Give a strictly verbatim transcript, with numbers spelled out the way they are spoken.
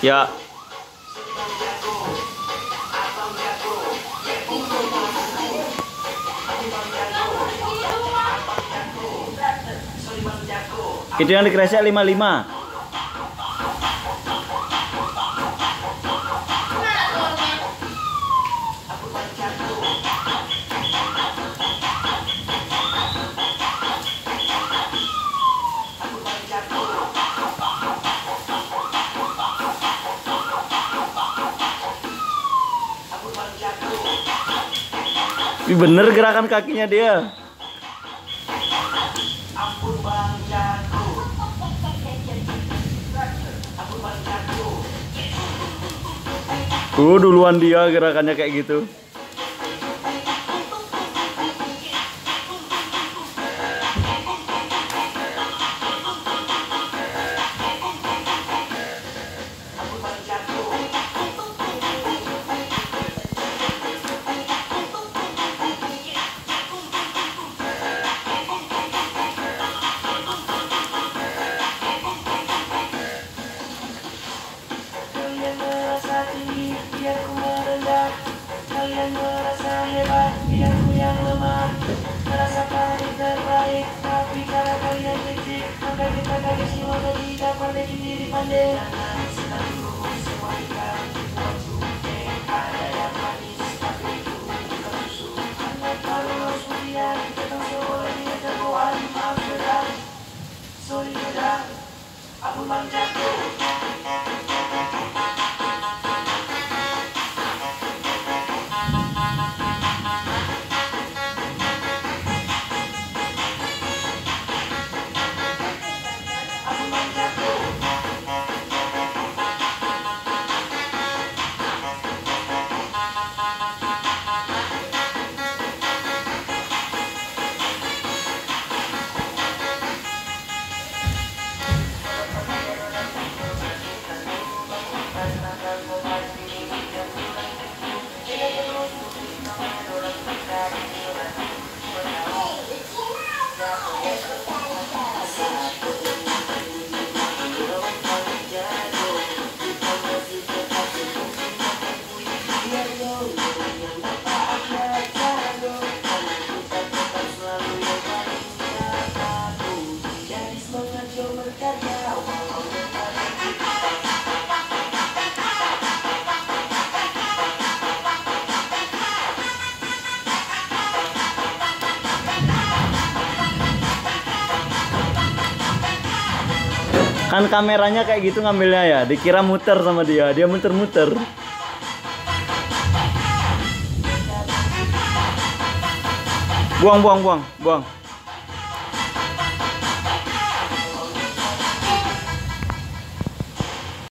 Ya. Itu yang dikresek lima puluh lima. Ini bener gerakan kakinya dia. Uh, duluan dia gerakannya kayak gitu. Biar ku merendah, kalian merasa hebat, biar ku yang lemah. Merasa paling terbaik, tapi karena kalian kecil, maka kita kali semua tidak pandai diri pandai. Senang dulu semua ikan, ada yang manis, tapi itu bukan susu. Anak baru harus kemudian, kita tahu seolah dia terbuat, maaf sudah, sorry sudah, aku bang jago. Kan kameranya kayak gitu ngambilnya ya, dikira muter sama dia, dia muter-muter. Buang, buang, buang, buang.